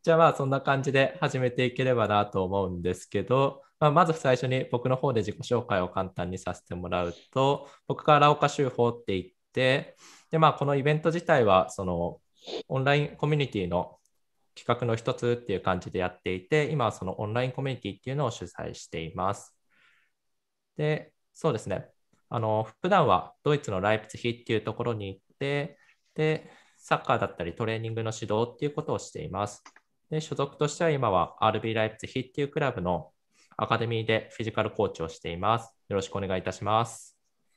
じゃあまあそんな感じで始めていければなと思うんですけど、まず最初に僕の方で自己紹介を簡単にさせてもらうと、僕がラオカ修法って言って、でまあこのイベント自体はそのオンラインコミュニティの企画の一つっていう感じでやっていて、今はそのオンラインコミュニティっていうのを主催しています。で、そうですね。普段はドイツのライプツヒっていうところに行って、で、サッカーだったりトレーニングの指導っていうことをしています。で、所属としては今は RB ライプツヒっていうクラブのアカデミーでフィジカルコーチをしています。よろしくお願いいたします。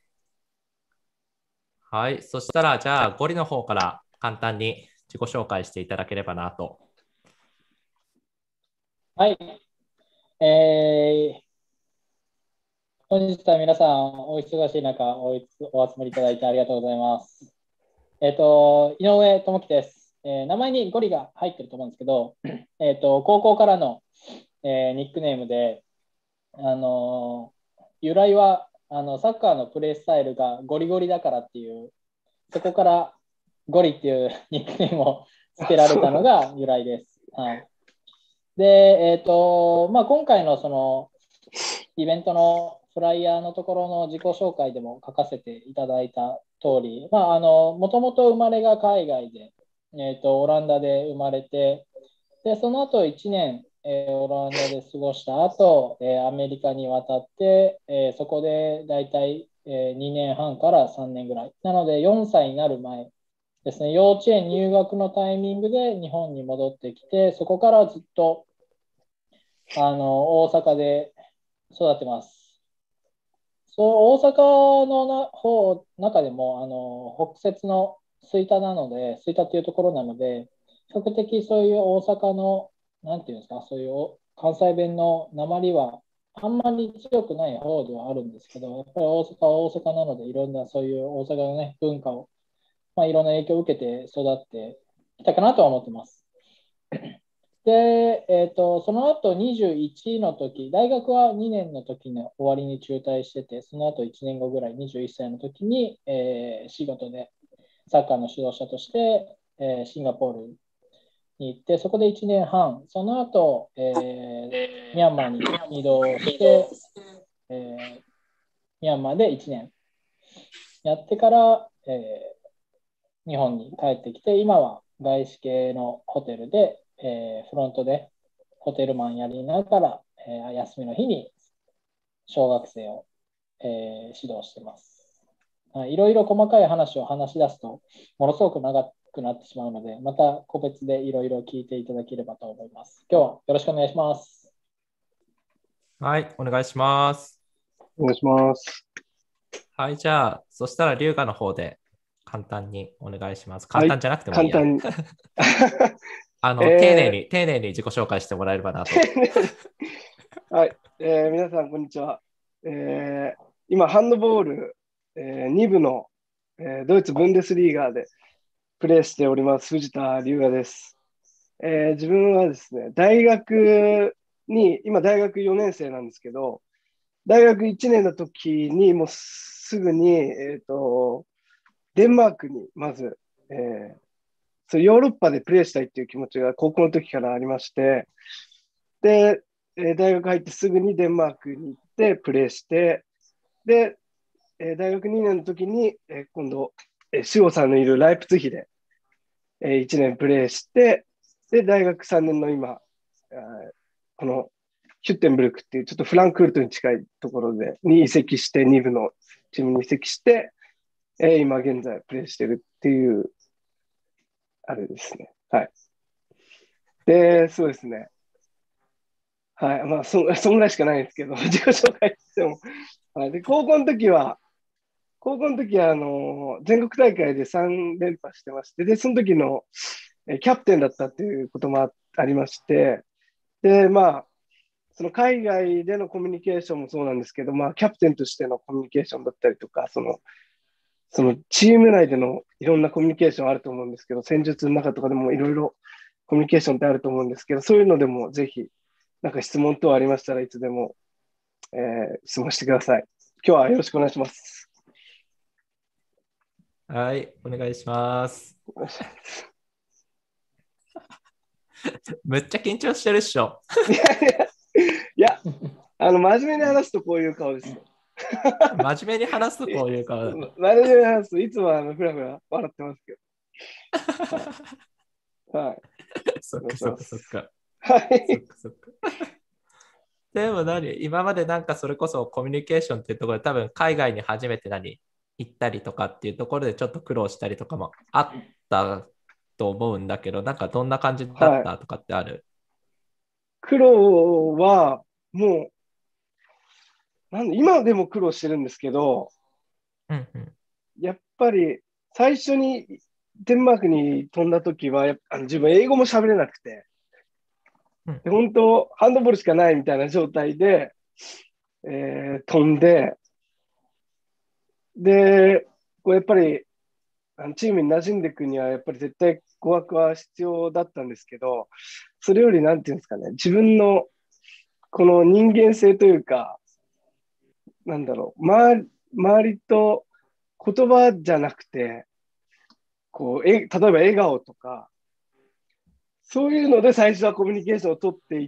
はい。そしたら、じゃあ、ゴリの方から簡単に自己紹介していただければなと。 はい。本日は皆さん、お忙しい中お集まりいただいてありがとうございます。井上智樹です。名前にゴリが入ってると思うんですけど、高校からの、ニックネームで、由来はサッカーのプレースタイルがゴリゴリだからっていう、そこからゴリっていうニックネームをつけられたのが由来です。はい。で、今回のそのイベントのフライヤーのところの自己紹介でも書かせていただいた通り、もともと生まれが海外で、オランダで生まれて、で、その後1年、オランダで過ごした後、アメリカに渡って、そこでだいたい2年半から3年ぐらい。なので4歳になる前ですね、幼稚園入学のタイミングで日本に戻ってきて、そこからずっと大阪で育ってます。そう、大阪の中でも、北摂の吹田なので、吹田っていうところなので、比較的そういう大阪の、なんていうんですか、そういう関西弁の訛りは、あんまり強くない方ではあるんですけど、やっぱり大阪は大阪なので、いろんなそういう大阪のね、文化を、いろんな影響を受けて育ってきたかなとは思ってます。で、その後21の時、大学は2年の時の終わりに中退してて、その後1年後ぐらい、21歳の時に、仕事でサッカーの指導者として、シンガポールに行って、そこで1年半、その後、ミャンマーに移動して、えミャンマーで1年やってから、日本に帰ってきて、今は外資系のホテルで、フロントでホテルマンやりながら、休みの日に小学生を、指導しています。いろいろ細かい話を話し出すと、ものすごく長くなってしまうので、また個別でいろいろ聞いていただければと思います。今日はよろしくお願いします。 はい、お願いします。 お願いします。 はい、じゃあ、そしたら龍河の方で簡単にお願いします。簡はい、 単じゃなくてもいいや。 簡単に。 丁寧えに、丁寧に自己紹介してもらえればなと。 ー、はい、皆さん、こんにちは。今、ハンドボール、2部の、ドイツ・ブンデスリーガーでプレーしております、藤田龍也です。自分はですね、今、大学4年生なんですけど、大学1年の時に、もうすぐに、デンマークにまず、そうヨーロッパでプレーしたいっていう気持ちが高校の時からありまして、で、大学入ってすぐにデンマークに行ってプレーして、で、大学2年の時に、今度、志保さんのいるライプツィヒで、1年プレーして、で、大学3年の今、このヒュッテンブルクっていうちょっとフランクフルトに近いところに移籍して、2部のチームに移籍して、今現在プレーしてるっていう、あれですね。はい。で、そうですね。はい。そんぐらいしかないんですけど、自己紹介しても。はい。で、高校の時は、全国大会で3連覇してまして、で、その時のキャプテンだったっていうこともありまして、で、その海外でのコミュニケーションもそうなんですけど、キャプテンとしてのコミュニケーションだったりとか、そのチーム内でのいろんなコミュニケーションあると思うんですけど、戦術の中とかでもいろいろコミュニケーションってあると思うんですけど、そういうのでもぜひ、なんか質問等ありましたらいつでも、質問してください。今日はよろしくお願いします。 はい、お願いします。 むっちゃ緊張してるっしょ。 いやいや、いや、真面目に話すとこういう顔ですよ。 真面目に話すとこういう顔だ。 真面目に話すといつもふらふら笑ってますけど。はい。 そっかそっかそっか。 はそっい。 かそっか。でも今までなんかそれこそコミュニケーションっていうところで多分海外に初めて行ったりとかっていうところでちょっと苦労したりとかもあったと思うんだけど、なんかどんな感じだっはい。 たとかってある？ 苦労は、も今でも苦労してるんですけど、 うんうん。 やっぱり最初にデンマークに飛んだ時は、自分英語も喋れなくて、 うんで本当、ハンドボールしかないみたいな状態で、飛んで、で、やっぱりチームに馴染んでいくには、やっぱり絶対語学は必要だったんですけど、それよりなんていうんですかね、自分のこの人間性というか、なんだろう、周りと言葉じゃなくて、例えば笑顔とか、そういうので最初はコミュニケーションを取っていって、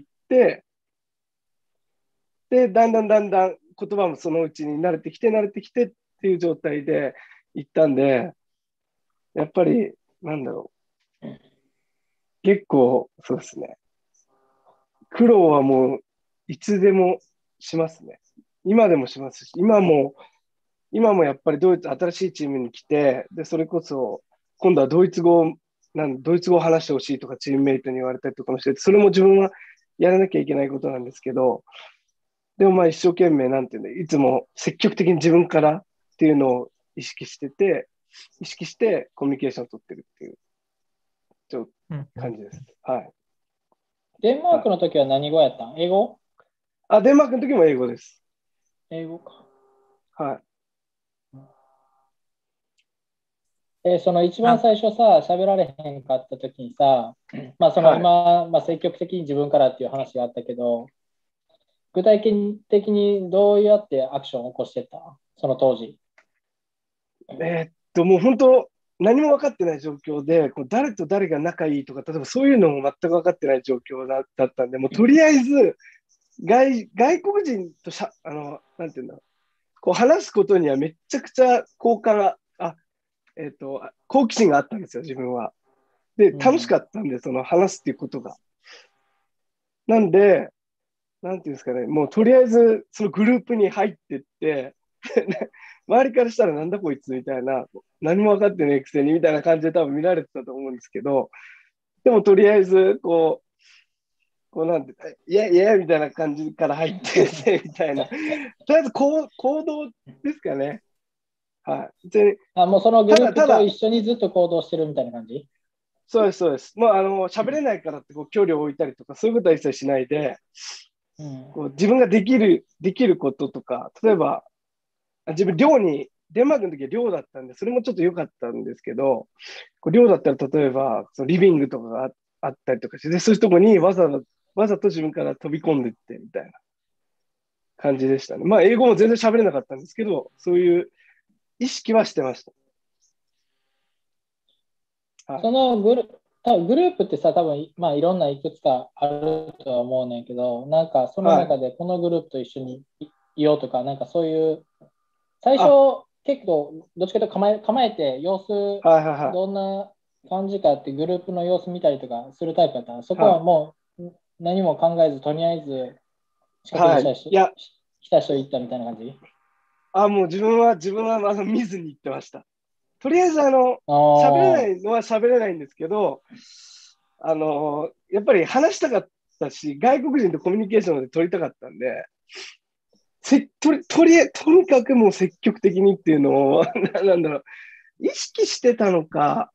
で、だんだん言葉もそのうちに慣れてきてっていう状態で行ったんで、やっぱり、なんだろう、結構、そうですね。苦労はもう、いつでもしますね。今でもしますし、今もやっぱり新しいチームに来て、で、それこそ、今度はドイツ語を話してほしいとかチームメイトに言われたりとかもして、それも自分はやらなきゃいけないことなんですけど、でもまあ一生懸命、なんていうの、いつも積極的に自分からっていうのを意識してコミュニケーションを取ってるっていううんうん。 感じです。はい。 デンマークの時は何語やったん？英語？ デンマークの時も英語です。 英語か。 はい。 その一番なん最初さ、喋られへんかった時にさ、まあそのはい。 今、まあ、積極的に自分からっていう話があったけど、具体的にどうやってアクションを起こしてたその当時。 もう本当、何も分かってない状況で、誰と誰が仲いいとか、例えばそういうのも全く分かってない状況だったんで、もうとりあえず外国人となんていうんだろう、話すことにはめちゃくちゃ好奇心があったんですよ、自分は。で、楽しかったんで、その話すっていうことが。なんで、なんていうんですかね、もうとりあえずそのグループに入ってって、周りからしたらなんだこいつみたいな、何も分かってないくせにみたいな感じで多分見られてたと思うんですけど、でもとりあえずなんて、いやいやみたいな感じから入ってってみたいな、とりあえず行動ですかね。はい。で、 もうそのグループただ、 と一緒にずっと行動してるみたいな感じ？ そうです、そうです。もう、喋れないからって距離を置いたりとか、そういうことは一切しないで、 うん。 自分ができることとか、例えば、自分、デンマークの時は寮だったんで、それもちょっと良かったんですけど、寮だったら例えば、そのリビングとかがあったりとかして、でそういうとこにわざと自分から飛び込んでいってみたいな感じでしたね。まあ、英語も全然喋れなかったんですけど、そういう意識はしてました。はい。 その多分グループってさ、多分まあいろんないくつかあるとは思うねんけど、なんかそのはい。 中でこのグループと一緒にいようとか、なんかそういう、最初あ、 結構どっちかというと構えて様子はいはいはい。 どんな感じかってグループの様子見たりとかするタイプだったら、そこははい。 もう何も考えず、とりあえず近くにはい。いや、 来た人行ったみたいな感じ？ もう自分は見ずに行ってました。とりあえずあ喋れなあ、 いのは喋れないんですけど、やっぱり話したかったし、外国人とコミュニケーションで取りたかったんで、とにかくもう積極的にっていうのをなんだろう、意識してたのか、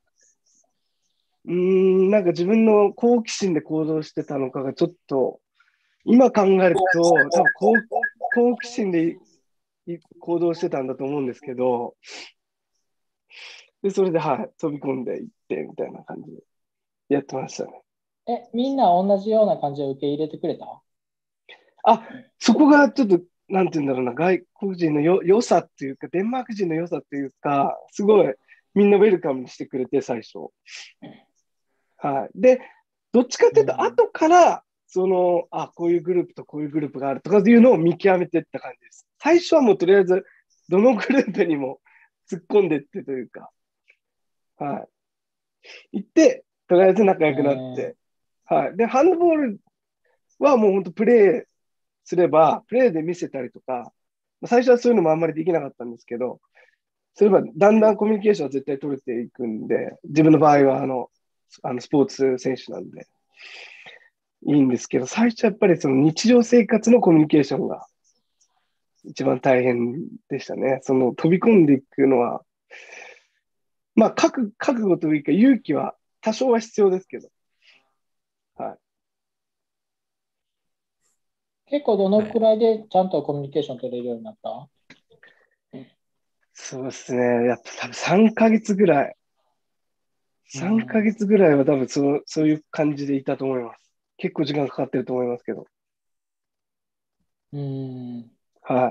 なんか自分の好奇心で行動してたのかがちょっと、今考えると、多分好奇心で行動してたんだと思うんですけど、で、それで、はい、飛び込んでいってみたいな感じでやってましたね。 みんな同じような感じで受け入れてくれた？ あ、そこがちょっと、なんて言うんだろうな、外国人の良さっていうか、デンマーク人の良さっていうか、すごいみんなウェルカムにしてくれて、最初。はい。で、 どっちかっていうと、後から、こういうグループとこういうグループがあるとかっていうのを見極めていった感じです。最初はもうとりあえず、どのグループにも突っ込んでってというか、はい。行って、とりあえず仲良くなって、はい。で、ハンドボールはもう本当プレーすれば、プレーで見せたりとか、最初はそういうのもあんまりできなかったんですけど、そういえばだんだんコミュニケーションは絶対取れていくんで、自分の場合はスポーツ選手なんでいいんですけど、最初はやっぱりその日常生活のコミュニケーションが一番大変でしたね。その飛び込んでいくのは、まあ覚悟というか勇気は多少は必要ですけど、はい。 結構どのくらいでちゃんとコミュニケーション取れるようになった？ そうですね。やっぱ多分3ヶ月ぐらい。3ヶ月ぐらいは多分そういう感じでいたと思います。結構時間かかってると思いますけど。はい。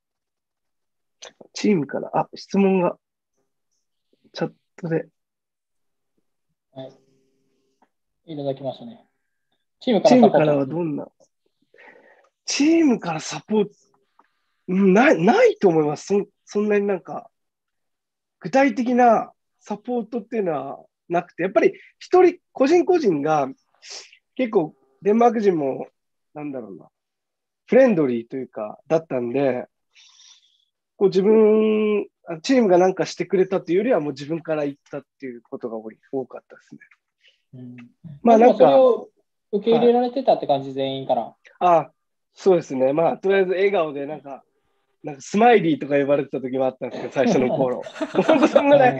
チームから、質問がチャットで。 はい。いただきましたね。チームからはどんなチームからサポート、ないと思います。そんなになんか、具体的なサポートっていうのはなくて、やっぱり一人、個人個人が結構デンマーク人も、なんだろうな、フレンドリーというか、だったんで、こうチームがなんかしてくれたというよりはもう自分から言ったっていうことが多かったですね。 まあなんか、それを受け入れられてたって感じ、全員から。 そうですね。まあ、とりあえず笑顔でなんかスマイリーとか呼ばれてた時もあったんですけど、最初の頃。本当そんぐらい、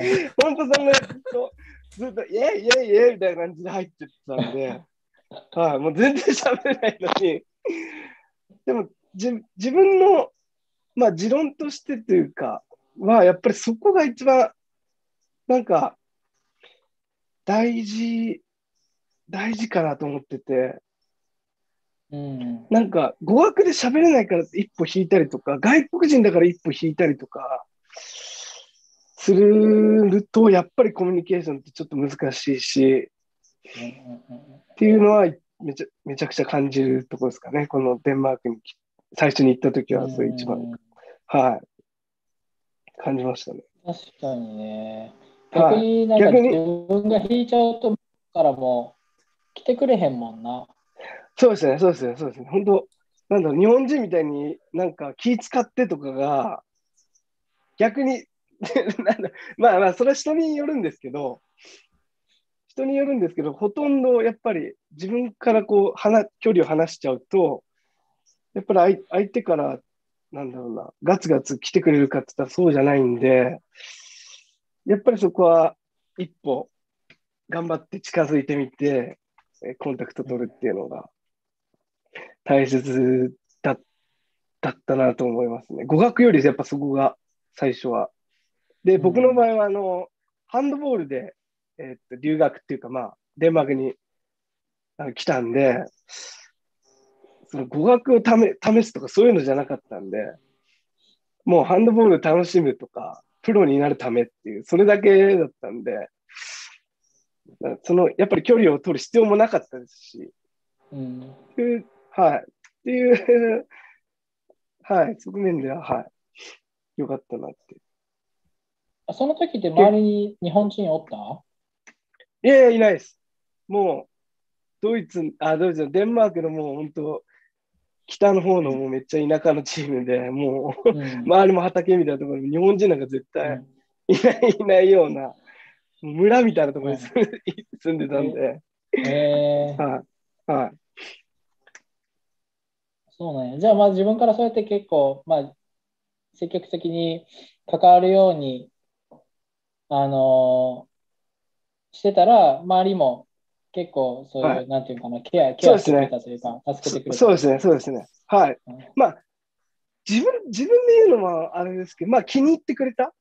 ずっと、イェイイェイイェイみたいな感じで入ってったんで、もう全然喋れないのに、でも自分の、まあ、持論としてというか、やっぱりそこが一番、なんか、大事かなと思ってて、なんか語学で喋れないから一歩引いたりとか、外国人だから一歩引いたりとかすると、やっぱりコミュニケーションってちょっと難しいし、っていうのはめちゃくちゃ感じるところですかね。このデンマークに最初に行った時は、それ一番、感じましたね。 確かにね。逆になんか自分が引いちゃうと、からも来てくれへんもんな。 そうですね。本当、なんだろう、日本人みたいになんか気使ってとかが、逆にまあ、それは人によるんですけど、ほとんどやっぱり自分からこう、距離を離しちゃうと、やっぱり相手から、なんだろうな、ガツガツ来てくれるかって言ったらそうじゃないんで、やっぱりそこは一歩頑張って近づいてみて、コンタクト取るっていうのが大切だったなと思いますね。語学よりやっぱそこが最初は。で、僕の場合はハンドボールで、留学っていうか、まあ、デンマークに来たんで、その語学を試すとかそういうのじゃなかったんで、もうハンドボール楽しむとか、プロになるためっていう、それだけだったんで、やっぱり距離を取る必要もなかったですし、っていう、側面では、よかったなって。 その時って周りに日本人おった？ いやいや、いないです。もう、デンマークのもう本当、北の方のもうめっちゃ田舎のチームで、もう、周りも畑みたいなところに日本人なんか絶対いないような、村みたいなところに住んでたんで。 そうなんや。じゃあ、まあ自分からそうやって結構、まあ、積極的に関わるように、してたら、周りも結構そういう、なんていうかな、ケアしてくれたというか、助けてくれた。 そうですね。はい。まあ、自分で言うのはあれですけど、まあ気に入ってくれた。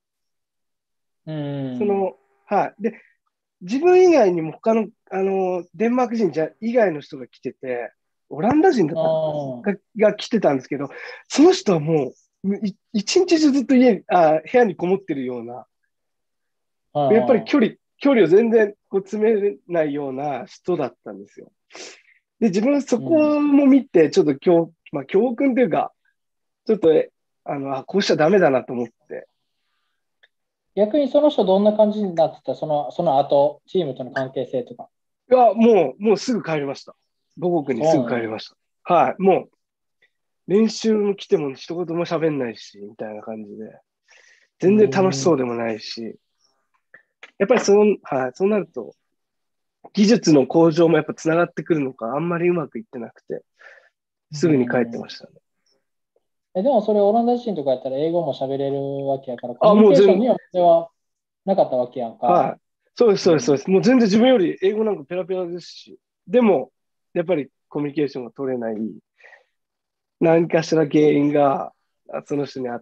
で、自分以外にも他の、デンマーク人以外の人が来てて、オランダ人だったが来てたんですけど、その人はもう、一日中ずっと部屋にこもってるような、やっぱり距距離を全然こう詰めれないような人だったんですよ。で、自分そこも見て、ちょっと教訓というか、ちょっと、こうしちゃダメだなと思って。 逆にその人どんな感じになってた、その後、チームとの関係性とか。 いや、もうすぐ帰りました。母国にすぐ帰りました。はい。もう、練習も来ても一言も喋んないし、みたいな感じで。全然楽しそうでもないし。やっぱりはい、そうなると、技術の向上もやっぱ繋がってくるのか、あんまりうまくいってなくて、すぐに帰ってましたね。 でもそれオランダ人とかやったら英語も喋れるわけやから、 あ、 コミュもう全部、 ニケーションには問題はなかったわけやんか。 はい。そうです、そうです、そうです。もう全然自分より英語なんかペラペラですし、でも、やっぱりコミュニケーションが取れない、何かしら原因がその人にあって、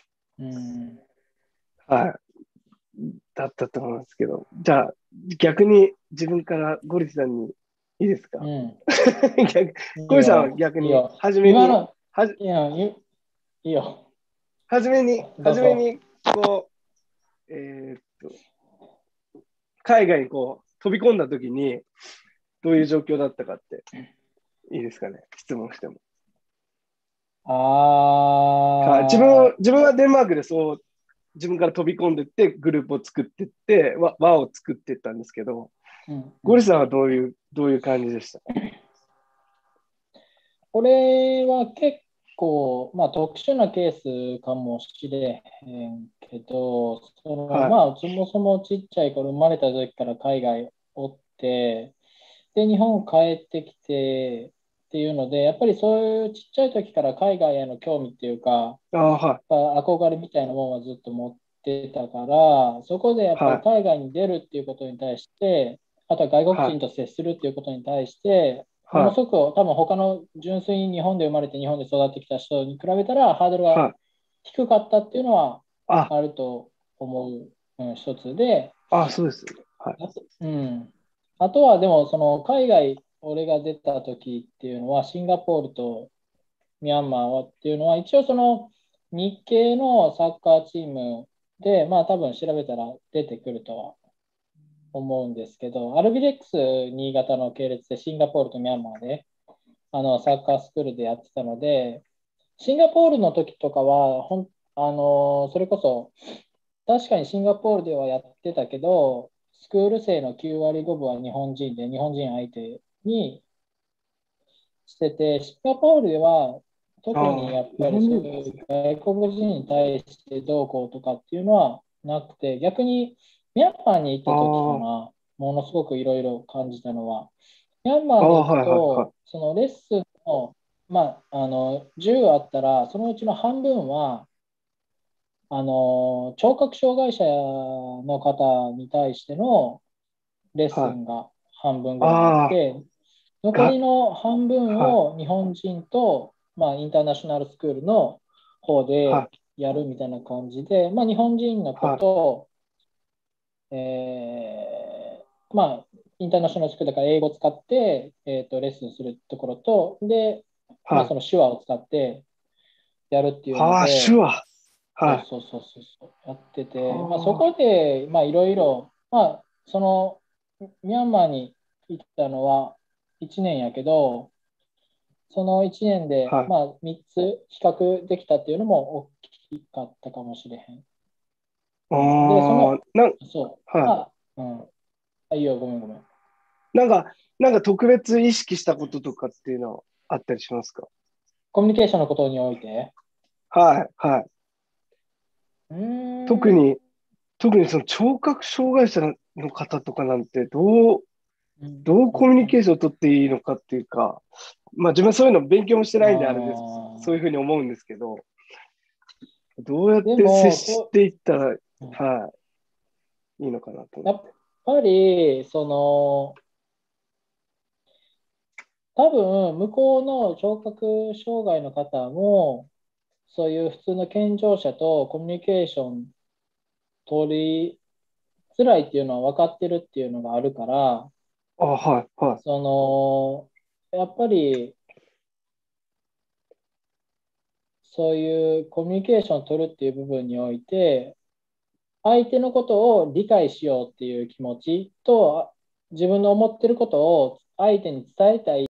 はい、だったと思うんですけど、じゃあ、逆に自分からゴリさんにいいですか？ゴリさんは逆に、 いいよ。今の、 はじいいよ。 初めに、 どうぞ。 こう、海外にこう、飛び込んだときに、どういう状況だったかって、いいですかね、質問しても。はい、自分はデンマークで自分から飛び込んでってグループを作ってって輪を作っていったんですけど、ゴリさんはどういう感じでした？ これは結構、特殊なケースかもしれへんけど、 はい、 そもそもちっちゃい頃生まれた時から海外おって、で、日本帰ってきてっていうので、やっぱりそういうちっちゃい時から海外への興味っていうか、 は憧れみたいなものはずっと持ってたから、そこでやっぱりい、 海外に出るっていうことに対して、あとは外国はい、 人と接するっていうことに対して、もはい、 のすごく多分他の純粋に日本で生まれて日本で育ってきた人に比べたらハードルがはい、 低かったっていうのはあ、 あると思う、一つで、 そうです。はい、 あとはでもその海外、俺が出た時っていうのはシンガポールとミャンマーはっていうのは、一応その日系のサッカーチームで、多分調べたら出てくるとは思うんですけど、アルビレックス新潟の系列でシンガポールとミャンマーでサッカースクールでやってたので、シンガポールの時とかはそれこそ確かにシンガポールではやってたけど、スクール生の9割5分は日本人で、日本人相手にしてて、シンガポールでは特にやっぱりそう日本人。 いう外国人に対してどうこうとかっていうのはなくて、逆にミャンマーに行った時かな、ものすごくいろいろ感じたのは、ミャンマーに行くはい、はい、はと、 い。 そのレッスンの、10あったら、そのうちの半分は、聴覚障害者の方に対してのレッスはい。 ンが半分ぐらいあっあて、残が、 りの半分はい、 を日本人と、インターナショナルスクールの方ではい、 やるみたいな感じで、日本人の子はい、 と、インターナショナルスクールだから英語を使って、レッスンするところと、で、 はい。 その手話を使ってやるっていうの手で、 話。はい。 やってて、そこで、いろいろ、その、ミャンマーに行ったのは1年やけど、その1年で、 はい。 3つ比較できたっていうのも大きかったかもしれへん。で、 ああ、 そう、 はい。 いいよ、ごめんごめん。 なんか、特別意識したこととかっていうのはあったりしますか？ コミュニケーションのことにおいて、 はい、はい。 うーん、 特に、特にその聴覚障害者の方とかなんて、どうコミュニケーションを取っていいのかっていうか、自分はそういうの勉強もしてないんであれです。そういうふうに思うんですけど、どうやって接でも、 していったら、はい、いいのかなと思っやって。 ぱり、多分、向こうの聴覚障害の方も、そういう普通の健常者とコミュニケーション取りづらいっていうのは分かってるっていうのがあるから、 はい、はい。 やっぱりそういうコミュニケーションを取るっていう部分において、 相手のことを理解しようっていう気持ちと、自分の思ってることを相手に伝えたい